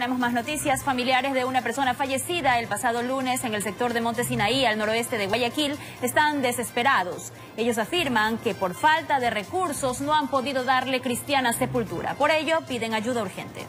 Tenemos más noticias. Familiares de una persona fallecida el pasado lunes en el sector de Monte Sinaí, al noroeste de Guayaquil, están desesperados. Ellos afirman que por falta de recursos no han podido darle cristiana sepultura. Por ello, piden ayuda urgente.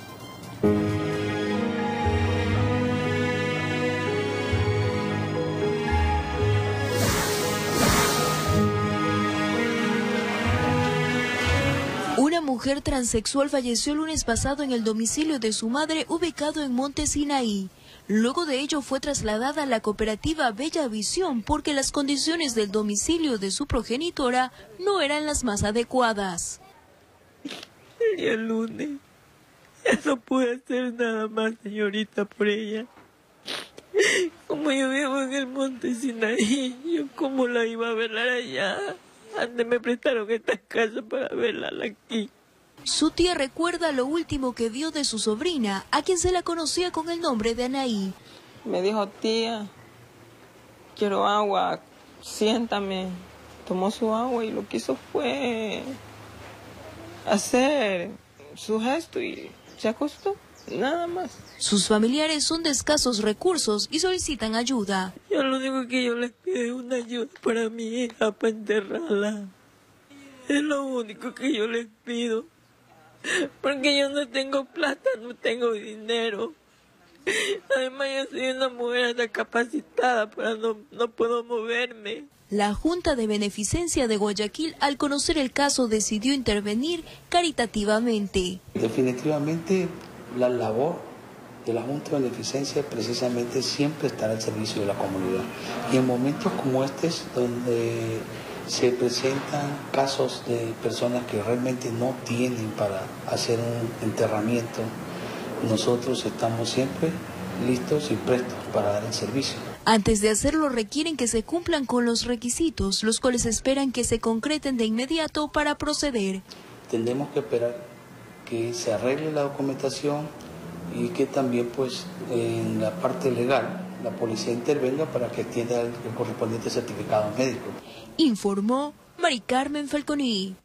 Una mujer transexual falleció el lunes pasado en el domicilio de su madre ubicado en Monte Sinaí. Luego de ello fue trasladada a la cooperativa Bella Visión porque las condiciones del domicilio de su progenitora no eran las más adecuadas. El lunes ya no pude hacer nada más, señorita, por ella. Como yo vivo en el Monte Sinaí, yo cómo la iba a velar allá. Antes me prestaron esta casa para verla aquí. Su tía recuerda lo último que vio de su sobrina, a quien se la conocía con el nombre de Anaí. Me dijo, tía, quiero agua, siéntame. Tomó su agua y lo que hizo fue hacer su gesto y se acostó, nada más. Sus familiares son de escasos recursos y solicitan ayuda. Yo lo único que yo les pido es una ayuda para mi hija, para enterrarla. Es lo único que yo les pido. Porque yo no tengo plata, no tengo dinero. Además yo soy una mujer discapacitada, pero no puedo moverme. La Junta de Beneficencia de Guayaquil, al conocer el caso, decidió intervenir caritativamente. Definitivamente la labor de la Junta de Beneficencia precisamente siempre estará al servicio de la comunidad. Y en momentos como estos, donde se presentan casos de personas que realmente no tienen para hacer un enterramiento, nosotros estamos siempre listos y prestos para dar el servicio. Antes de hacerlo requieren que se cumplan con los requisitos, los cuales esperan que se concreten de inmediato para proceder. Tendremos que esperar que se arregle la documentación y que también pues en la parte legal la policía intervenga para que extienda el correspondiente certificado médico. Informó Mari Carmen Falconi.